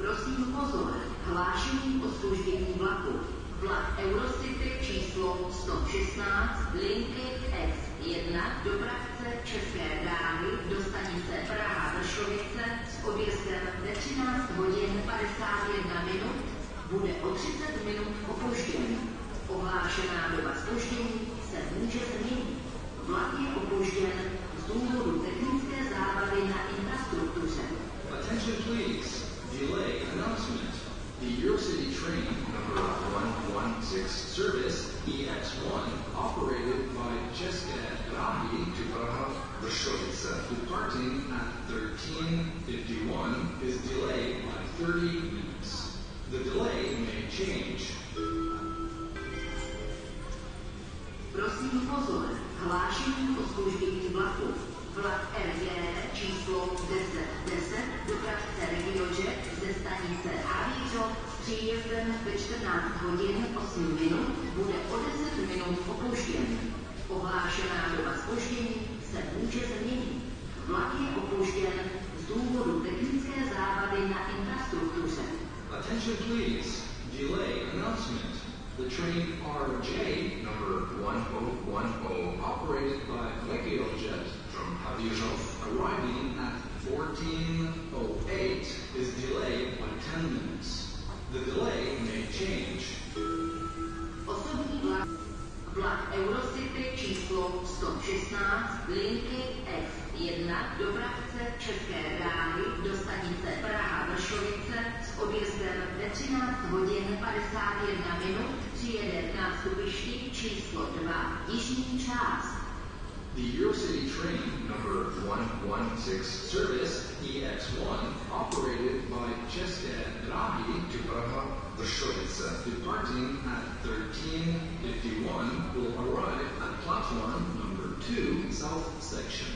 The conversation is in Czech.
Prosím pozor, hlášení o zpoždění vlaku. Vlak Eurocity číslo 116 linky X1 dopravce České dráhy do stanice Praha-Vršovice s odjezdem ve 13 hodin 51 minut bude o 30 minut opožděn. Ohlášená doba zpoždění se může změnit. Vlak je opožděn z důvodu technické závady na infrastruktuře. Attention please. Delay announcement. The Eurocity train number 116 service EX1 operated by České dráhy to Praha-Vršovice departing at 13:51 is delayed by 30 minutes. The delay may change. Prosím pozor, hlášení o zpoždění vlaku. Vlak RG číslo 1010 dopravce RegioJet ze stanice Havířov s příjezdem ve 14 hodin 8 minut bude o 10 minut opožděn. Ohlášená doba zpoždění se může změnit. Vlak je opožděn z důvodu technické závady na infrastruktuře. Attention please. Delay announcement. The train RJ number 1010 operated by RegioJet from Havířov arriving at 14:08 is delayed by 10 minutes. The delay may change. Osobní vlak Eurocity číslo 116 linky X1 dopravce České dráhy do stanice Praha-Vršovice s odjezdem ve 13 hodin 51 minut přijede k nástupišti číslo 2 jižní část. The Eurocity train number 116 service EX1 operated by České dráhy to Praha-Vršovice departing at 13:51 will arrive at platform number 2 south section.